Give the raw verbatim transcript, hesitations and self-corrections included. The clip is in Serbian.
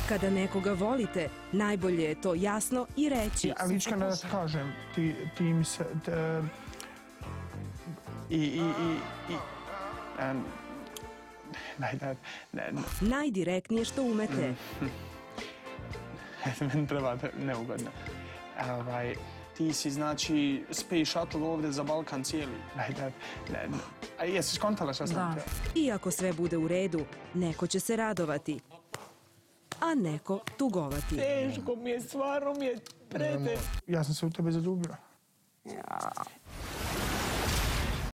Kada nekoga volite, najbolje je to jasno i reći. Ali iskreno da ti kažem, ti, ti mi se... Te, I, i, i, i... Um, ne, ne, ne, ne. Najdirektnije što umete. Meni treba neugodno. Ovaj, ti si, znači, space shuttle ovdje za Balkan cijeli. Ne, ne, ne, ne. A jesi skontala što sam te? Iako sve bude u redu, neko će se radovati, a neko tugovati. Teško mi je, stvarno mi je preteško. Ja sam se u tebe zaljubila.